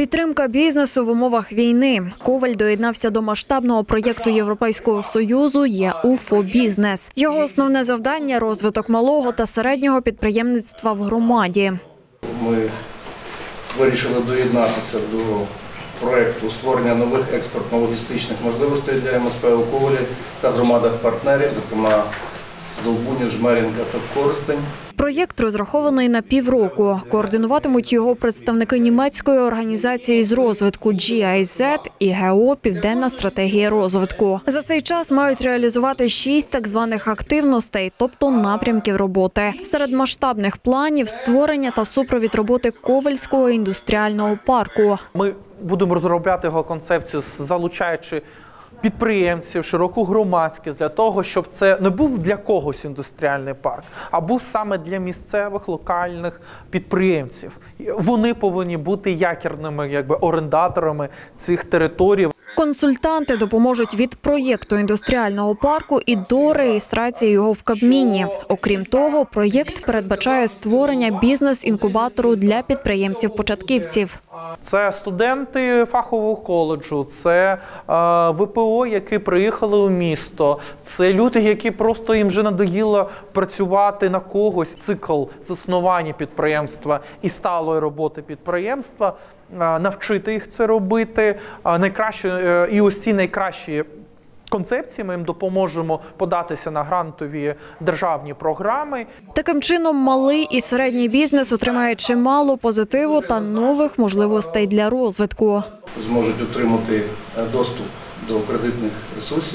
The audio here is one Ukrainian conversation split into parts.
Підтримка бізнесу в умовах війни. Коваль доєднався до масштабного проєкту Європейського Союзу «ЄУ фо бізнес». Його основне завдання – розвиток малого та середнього підприємництва в громаді. Ми вирішили доєднатися до проєкту створення нових експортно-логістичних можливостей для МСП у Ковалі та громадах партнерів, зокрема Долбунів, Жмеринка та Коростень. Проєкт розрахований на півроку. Координуватимуть його представники німецької організації з розвитку GIZ і ГО «Південна стратегія розвитку». За цей час мають реалізувати 6 так званих активностей, тобто напрямків роботи. Серед масштабних планів – створення та супровід роботи Ковальського індустріального парку. Ми будемо розробляти його концепцію, залучаючи підприємців, широку громадськість, для того, щоб це не був для когось індустріальний парк, а був саме для місцевих, локальних підприємців. Вони повинні бути якірними орендаторами цих територій. Консультанти допоможуть від проєкту індустріального парку і до реєстрації його в Кабміні. Окрім того, проєкт передбачає створення бізнес-інкубатору для підприємців-початківців. Це студенти фахового коледжу, це ВПО, які приїхали у місто, це люди, які просто їм вже надоїло працювати на когось. Цикл заснування підприємства і сталої роботи підприємства, навчити їх це робити. І ось ці найкращі концепції ми їм допоможемо податися на грантові державні програми. Таким чином, малий і середній бізнес отримає чимало позитиву та нових можливостей для розвитку. Зможуть отримати доступ до кредитних ресурсів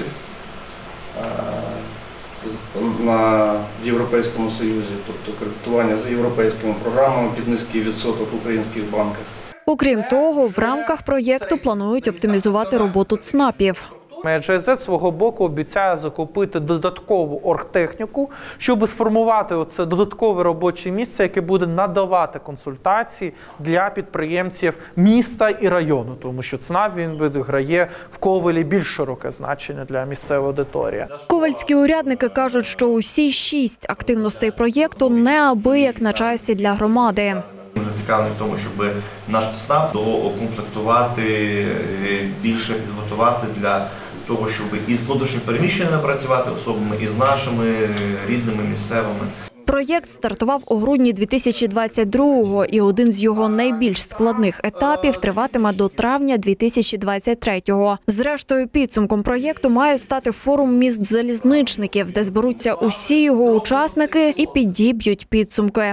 в Європейському Союзі, тобто кредитування за європейськими програмами під низький відсоток в українських банках. Окрім того, в рамках проєкту планують оптимізувати роботу ЦНАПів. GIZ свого боку обіцяє закупити додаткову оргтехніку, щоб сформувати оце додаткове робоче місце, яке буде надавати консультації для підприємців міста і району, тому що ЦНАП грає в Ковалі більш широке значення для місцевої аудиторії. Ковальські урядники кажуть, що усі 6 активностей проєкту неабияк на часі для громади. Ми зацікавлені в тому, щоб наш ЦНАП доукомплектувати, більше підготувати для того, щоб із внутрішньо переміщеними працювати особами, і з нашими рідними, місцевими. Проєкт стартував у грудні 2022-го, і один з його найбільш складних етапів триватиме до травня 2023-го. Зрештою, підсумком проєкту має стати форум міст залізничників, де зберуться усі його учасники і підіб'ють підсумки.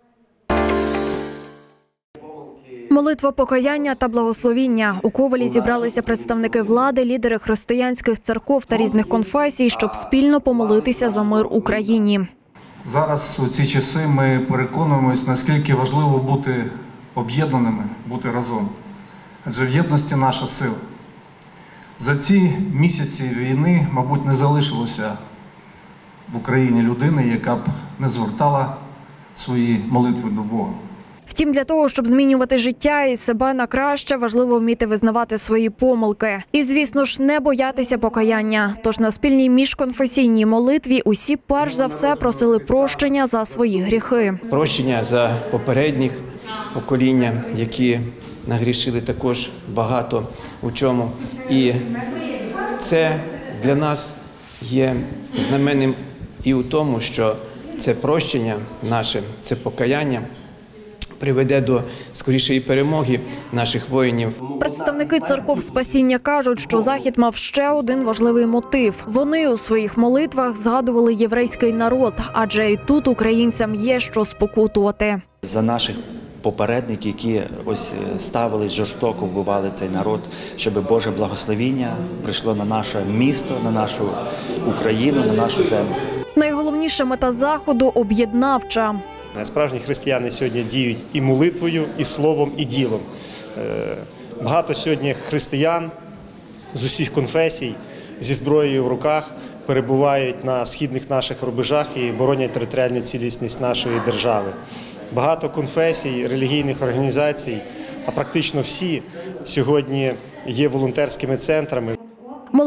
Молитва покаяння та благословіння. У Ковалі зібралися представники влади, лідери християнських церков та різних конфесій, щоб спільно помолитися за мир Україні. Зараз у ці часи ми переконуємось, наскільки важливо бути об'єднаними, бути разом. Адже в єдності наша сила. За ці місяці війни, мабуть, не залишилося в Україні людини, яка б не звертала свої молитви до Бога. Втім, для того, щоб змінювати життя і себе на краще, важливо вміти визнавати свої помилки. І, звісно ж, не боятися покаяння. Тож на спільній міжконфесійній молитві усі перш за все просили прощення за свої гріхи. Прощення за попередніх покоління, які нагрішили також багато у чому. І це для нас є знаменним і у тому, що це прощення наше, це покаяння приведе до скорішої перемоги наших воїнів. Представники церков спасіння кажуть, що захід мав ще один важливий мотив. Вони у своїх молитвах згадували єврейський народ, адже і тут українцям є що спокутувати. За наших попередників, які ось ставили, жорстоко вбивали цей народ, щоб Боже благословіння прийшло на наше місто, на нашу Україну, на нашу землю. Найголовніша мета заходу – об'єднавча. Справжні християни сьогодні діють і молитвою, і словом, і ділом. Багато сьогодні християн з усіх конфесій зі зброєю в руках перебувають на східних наших рубежах і боронять територіальну цілісність нашої держави. Багато конфесій, релігійних організацій, а практично всі сьогодні є волонтерськими центрами.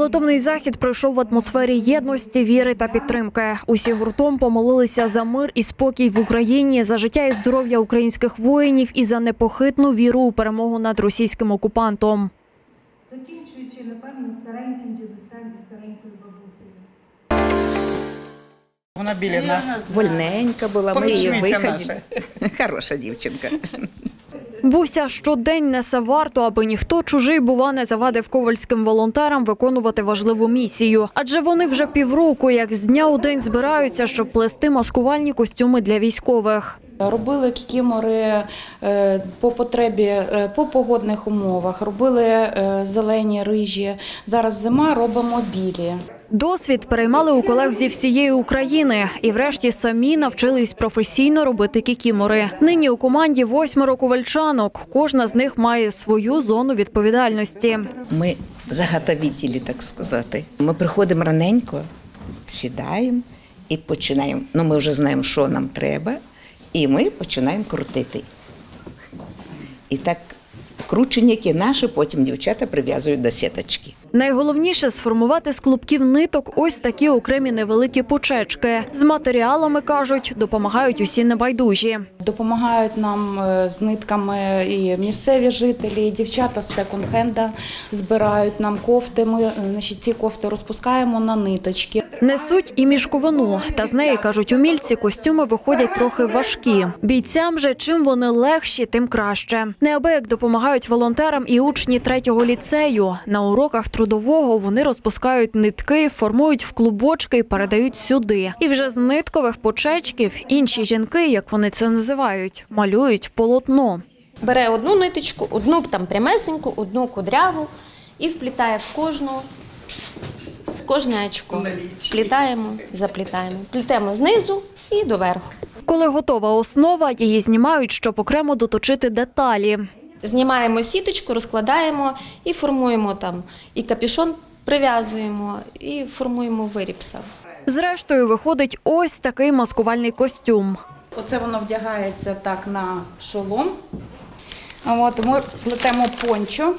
Молитовний захід пройшов в атмосфері єдності, віри та підтримки. Усі гуртом помолилися за мир і спокій в Україні, за життя і здоров'я українських воїнів і за непохитну віру у перемогу над російським окупантом. Закінчуючи, напевно, стареньким дідусем і старенькою бабусею. Вона біля нас. Вольненька була, ми її Помічниця виходили. Хороша дівчинка. Буся щодень несе варту, аби ніхто чужий, бува, не завадив ковальським волонтерам виконувати важливу місію. Адже вони вже півроку, як з дня у день збираються, щоб плести маскувальні костюми для військових. Робили кікімори по потребі, по погодних умовах, робили зелені, рижі. Зараз зима, робимо білі. Досвід переймали у колег зі всієї України і врешті самі навчились професійно робити кікімори. Нині у команді 8 ковальчанок. Кожна з них має свою зону відповідальності. Ми заготовителі, так сказати. Ми приходимо раненько, сідаємо і починаємо. Ну, ми вже знаємо, що нам треба, і ми починаємо крутити. І так крученики наші, потім дівчата прив'язують до сіточки. Найголовніше – сформувати з клубків ниток ось такі окремі невеликі пучечки. З матеріалами, кажуть, допомагають усі небайдужі. Допомагають нам з нитками і місцеві жителі, і дівчата з секонд-хенда збирають нам кофти. Ми ці кофти розпускаємо на ниточки. Несуть і мішковину. Та з неї, кажуть умільці, костюми виходять трохи важкі. Бійцям же, чим вони легші, тим краще. Неабияк допомагають волонтерам і учні 3-го ліцею. На уроках трудового вони розпускають нитки, формують в клубочки і передають сюди. І вже з ниткових пучечків інші жінки, як вони це називають, малюють полотно. Бере одну ниточку, одну там прямесеньку, одну кудряву і вплітає в кожне очко. Вплітаємо, заплітаємо. Плітемо знизу і доверху. Коли готова основа, її знімають, щоб окремо доточити деталі. Знімаємо сіточку, розкладаємо і формуємо там. І капюшон прив'язуємо, і формуємо виріб сам. Зрештою, виходить ось такий маскувальний костюм. Оце воно вдягається так на шолом. Ми плетемо пончо,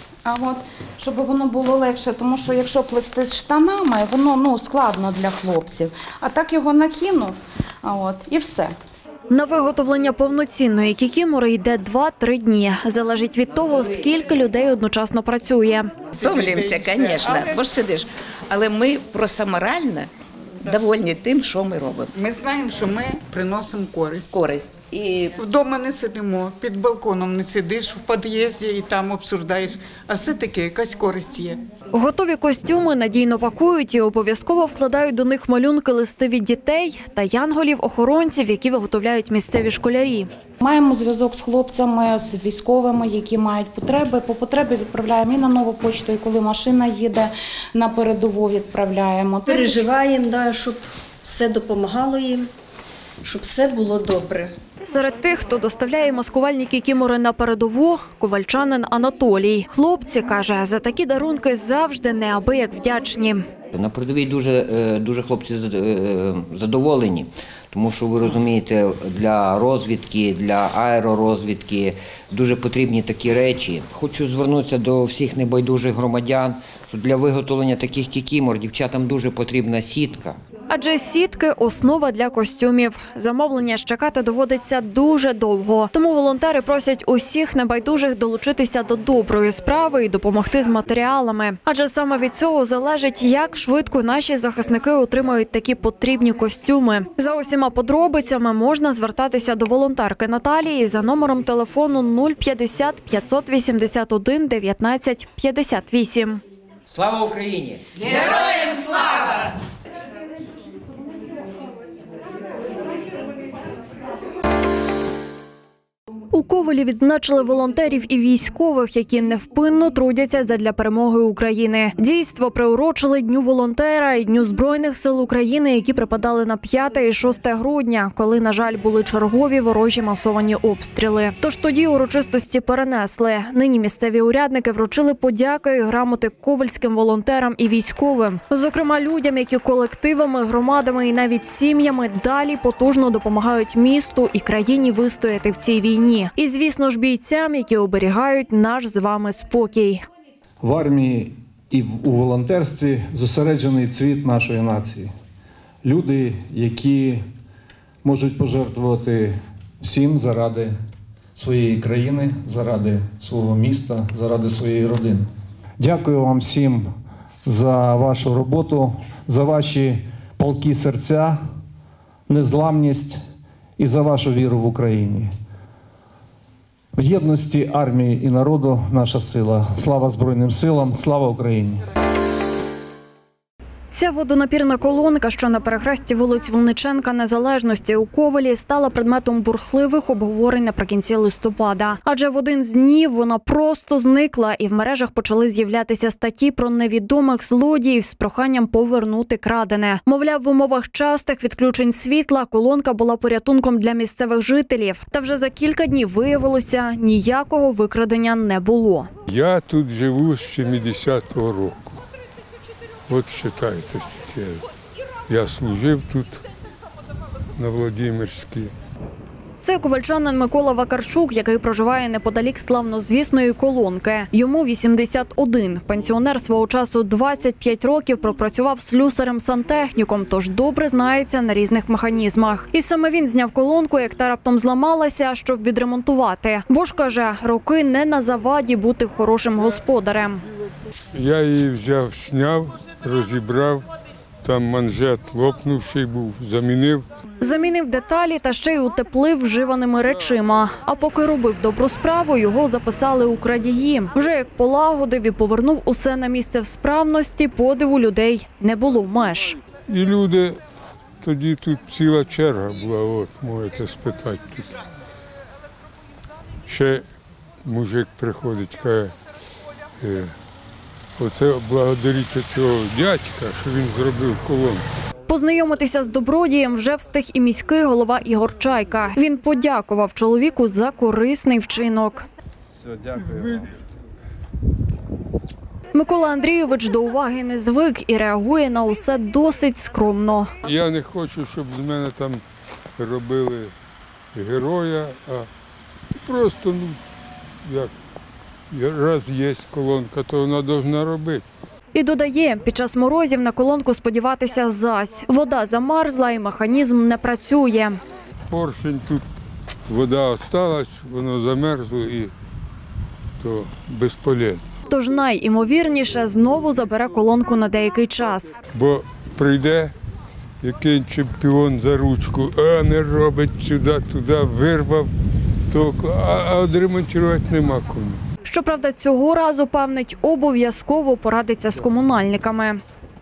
щоб воно було легше, тому що якщо плести з штанами, воно складно для хлопців. А так його накинув, і все. На виготовлення повноцінної кікімори йде 2-3 дні. Залежить від того, скільки людей одночасно працює. Втомлюємося, звісно, бо ж сидиш. Але ми просто морально довольні тим, що ми робимо. Ми знаємо, що ми приносимо користь. І вдома не сидимо, під балконом не сидиш, в під'їзді і там обсуждаєш. А все-таки якась користь є. Готові костюми надійно пакують і обов'язково вкладають до них малюнки, листи від дітей та янголів-охоронців, які виготовляють місцеві школярі. Маємо зв'язок з хлопцями, з військовими, які мають потреби. По потребі відправляємо і на нову пошту, і коли машина їде на передову, відправляємо. Переживаємо, щоб все допомагало їм, щоб все було добре. Серед тих, хто доставляє маскувальні кікімори на передову – ковальчанин Анатолій. Хлопці, каже, за такі дарунки завжди неабияк вдячні. На передовій дуже хлопці задоволені, тому що, ви розумієте, для розвідки, для аеророзвідки дуже потрібні такі речі. Хочу звернутися до всіх небайдужих громадян, що для виготовлення таких кікімор дівчатам дуже потрібна сітка. Адже сітки – основа для костюмів. Замовлення ж чекати доводиться дуже довго. Тому волонтери просять усіх небайдужих долучитися до доброї справи і допомогти з матеріалами. Адже саме від цього залежить, як швидко наші захисники отримають такі потрібні костюми. За усіма подробицями можна звертатися до волонтерки Наталії за номером телефону 050 581 19 58. Слава Україні! Героям слава! У Ковелі відзначили волонтерів і військових, які невпинно трудяться задля перемоги України. Дійство приурочили Дню волонтера і Дню Збройних сил України, які припадали на 5 і 6 грудня, коли, на жаль, були чергові ворожі масовані обстріли. Тож тоді урочистості перенесли. Нині місцеві урядники вручили подяки і грамоти ковельським волонтерам і військовим. Зокрема, людям, які колективами, громадами і навіть сім'ями далі потужно допомагають місту і країні вистояти в цій війні. І, звісно ж, бійцям, які оберігають наш з вами спокій. В армії і у волонтерстві зосереджений цвіт нашої нації. Люди, які можуть пожертвувати всім заради своєї країни, заради свого міста, заради своєї родини. Дякую вам всім за вашу роботу, за ваші палкі серця, незламність і за вашу віру в Україні. В єдності армії і народу наша сила. Слава Збройним силам, слава Україні! Ця водонапірна колонка, що на перехресті вулиць Винниченка Незалежності у Ковелі, стала предметом бурхливих обговорень наприкінці листопада. Адже в один з днів вона просто зникла, і в мережах почали з'являтися статті про невідомих злодіїв з проханням повернути крадене. Мовляв, в умовах частих відключень світла колонка була порятунком для місцевих жителів. Та вже за кілька днів виявилося, ніякого викрадення не було. Я тут живу з 70-го року. От вважайте, я служив тут на Володимирській. Це ковальчанин Микола Вакарчук, який проживає неподалік славнозвісної колонки. Йому 81. Пенсіонер свого часу 25 років пропрацював слюсарем-сантехніком, тож добре знається на різних механізмах. І саме він зняв колонку, як та раптом зламалася, щоб відремонтувати. Бо ж, каже, роки не на заваді бути хорошим господарем. Я її взяв, зняв, розібрав, там манжет лопнувший був, замінив. Замінив деталі та ще й утеплив вживаними речима. А поки робив добру справу, його записали у крадії. Вже як полагодив і повернув усе на місце в справності, подиву людей не було меж. І люди, тоді тут ціла черга була, от, можете спитати тут. Ще мужик приходить, каже, оце благодарите цього дядька, що він зробив колонку. Познайомитися з добродієм вже встиг і міський голова Ігор Чайка. Він подякував чоловіку за корисний вчинок. Все, дякую. Микола Андрійович до уваги не звик і реагує на усе досить скромно. Я не хочу, щоб з мене там робили героя, а просто, раз є колонка, то вона повинна робити. І додає, під час морозів на колонку сподіватися зась. Вода замерзла і механізм не працює. Поршень тут, вода осталась, воно замерзло і то безполезно. Тож найімовірніше знову забере колонку на деякий час. Бо прийде якийсь чемпіон за ручку, а не робить сюди-туди, вирвав, а відремонтувати нема кому. Щоправда, цього разу, певнить, обов'язково порадиться з комунальниками.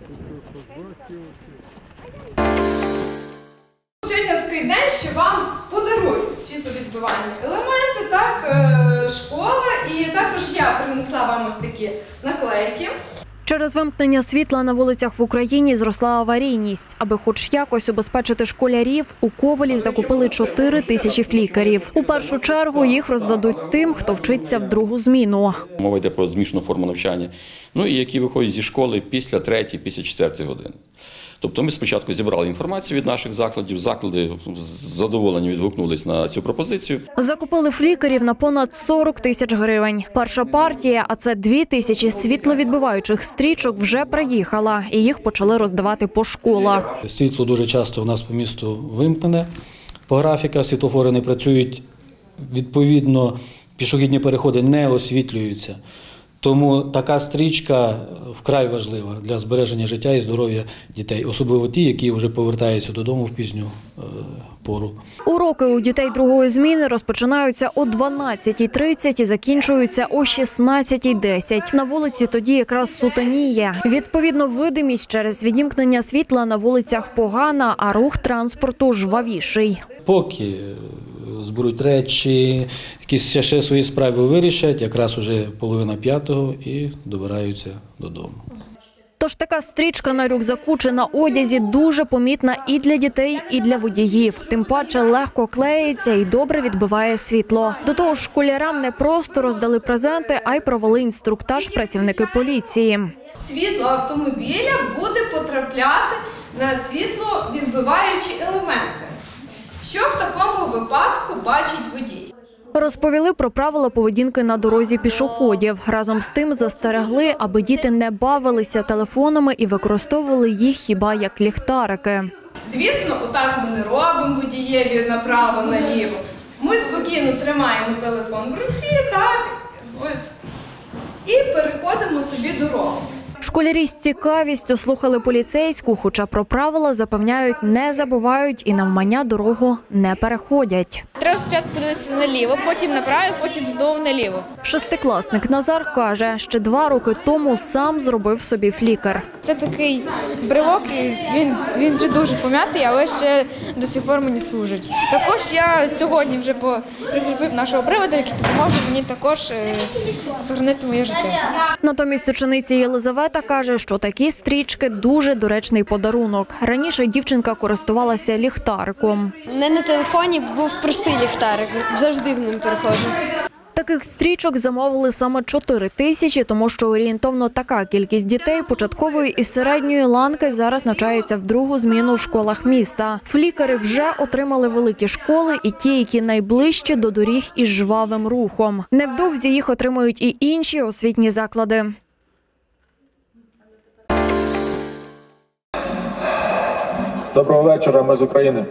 Сьогодні такий день, що вам подарують світловідбивальні елементи, так, школа, і також я принесла вам ось такі наклейки. Через вимкнення світла на вулицях в Україні зросла аварійність. Аби хоч якось убезпечити школярів, у Ковелі закупили 4 тисячі флікерів. У першу чергу їх роздадуть тим, хто вчиться в другу зміну. Мова йде про змішану форму навчання, і які виходять зі школи після 3-ї, після 4-ї години. Тобто ми спочатку зібрали інформацію від наших закладів, заклади з задоволенням відгукнулись на цю пропозицію. Закупили флікерів на понад 40 тисяч гривень. Перша партія, а це 2 тисячі світловідбиваючих стрічок, вже приїхала, і їх почали роздавати по школах. Світло дуже часто у нас по місту вимкнене, по графіках світлофори не працюють, відповідно пішохідні переходи не освітлюються. Тому така стрічка вкрай важлива для збереження життя і здоров'я дітей, особливо ті, які вже повертаються додому в пізню пору. Уроки у дітей другої зміни розпочинаються о 12:30 і закінчуються о 16:10. На вулиці тоді якраз сутеніє. Відповідно, видимість через відімкнення світла на вулицях погана, а рух транспорту жвавіший. Поки зберуть речі, якісь ще свої справи вирішать, якраз уже 4:30 і добираються додому. Тож така стрічка на рюкзаку чи на одязі дуже помітна і для дітей, і для водіїв. Тим паче легко клеїться і добре відбиває світло. До того ж, школярам не просто роздали презенти, а й провели інструктаж працівники поліції. Світло автомобіля буде потрапляти на світловідбиваючі елементи. Що в такому випадку бачить водій? Розповіли про правила поведінки на дорозі пішоходів. Разом з тим застерегли, аби діти не бавилися телефонами і використовували їх хіба як ліхтарики. Звісно, отак ми не робимо водієві направо-наліво. Ми спокійно тримаємо телефон в руці, так, ось, і переходимо собі дорогу. Школярі з цікавістю слухали поліцейську, хоча про правила запевняють, не забувають і навмання дорогу не переходять. Треба спочатку подивитися наліво, потім направо, потім знову наліво. Шестикласник Назар каже, ще 2 роки тому сам зробив собі флікер. Це такий бривок, і він вже дуже пом'ятий, але ще до сих пор мені служить. Також я сьогодні вже прикріпив нашого приводу, який допоможе мені також згорнити моє життя. Натомість учениця Єлизавета каже, що такі стрічки – дуже доречний подарунок. Раніше дівчинка користувалася ліхтариком. Не на телефоні був простий ліхтарик, завжди в ним переходжу. Таких стрічок замовили саме 4 тисячі, тому що орієнтовно така кількість дітей початкової і середньої ланки зараз навчається в другу зміну в школах міста. Флікери вже отримали великі школи і ті, які найближчі до доріг із жвавим рухом. Невдовзі їх отримають і інші освітні заклади. Доброго вечора, ми з України.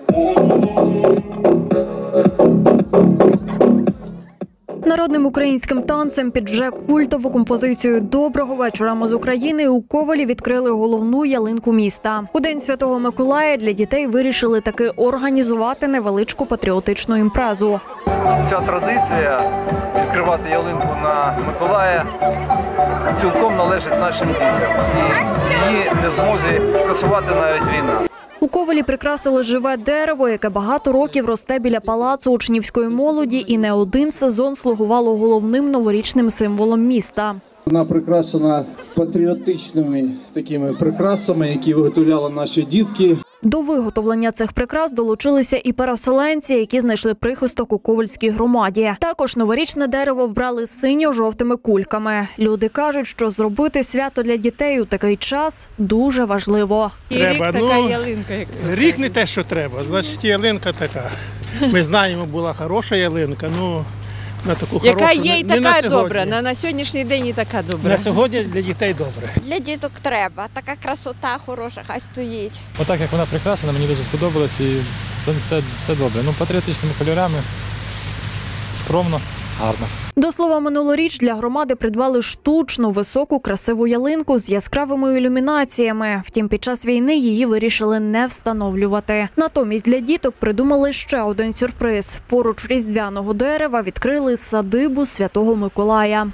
Народним українським танцем під вже культову композицію «Доброго вечора, ми з України» у Ковелі відкрили головну ялинку міста. У День Святого Миколая для дітей вирішили таки організувати невеличку патріотичну імпрезу. Ця традиція відкривати ялинку на Миколая цілком належить нашим дітям. І її не в змозі скасувати навіть війна. У Ковелі прикрасили живе дерево, яке багато років росте біля палацу учнівської молоді і не один сезон слугувало головним новорічним символом міста. Вона прикрашена патріотичними такими прикрасами, які виготовляли наші дітки. До виготовлення цих прикрас долучилися і переселенці, які знайшли прихисток у Ковельській громаді. Також новорічне дерево вбрали синьо-жовтими кульками. Люди кажуть, що зробити свято для дітей у такий час дуже важливо. Треба, рік не те, що треба, значить ялинка така. Ми знаємо, була хороша ялинка, на таку хорошу, яка є і не така добра, на сьогоднішній день і така добра. На сьогодні для дітей добре. Для діток треба, така красота хороша, хай стоїть. Отак, як вона прикрашена, мені дуже сподобалось і це добре. Патріотичними кольорами, скромно, гарно. До слова, минулоріч для громади придбали штучну, високу, красиву ялинку з яскравими ілюмінаціями. Втім, під час війни її вирішили не встановлювати. Натомість для діток придумали ще один сюрприз. Поруч різдвяного дерева відкрили садибу Святого Миколая.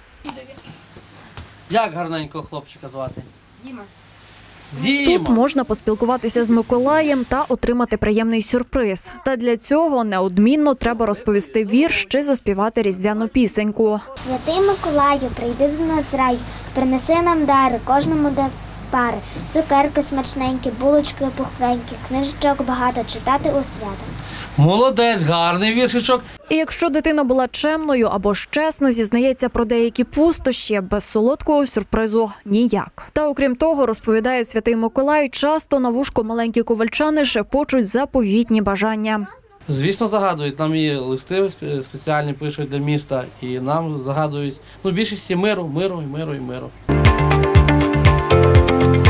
Як гарненького хлопчика звати? Діма. Тут можна поспілкуватися з Миколаєм та отримати приємний сюрприз. Та для цього неодмінно треба розповісти вірш чи заспівати різдвяну пісеньку. Святий Миколаю, прийди до нас з раю, принеси нам дари, кожному до пари. Цукерки смачненькі, булочки пухкенькі, книжечок багато читати у свято. Молодець, гарний віршичок. І якщо дитина була чемною або ж чесно зізнається про деякі пустощі, без солодкого сюрпризу ніяк. Та окрім того, розповідає Святий Миколай, часто на вушко маленькі ковальчани шепочуть заповітні бажання. Звісно, загадують. Нам і листи спеціальні пишуть для міста, і нам загадують більшості миру.